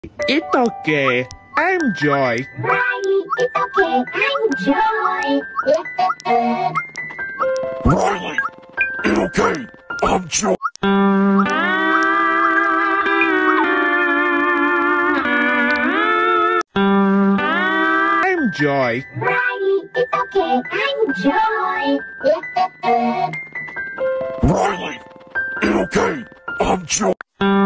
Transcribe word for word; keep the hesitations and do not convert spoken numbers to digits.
It's okay. I'm Joy. Riley, it's okay. I'm Joy. Riley, it's okay. I'm Joy. I'm Joy. Riley, it's okay. I'm Joy. Riley, it's okay. I'm Joy.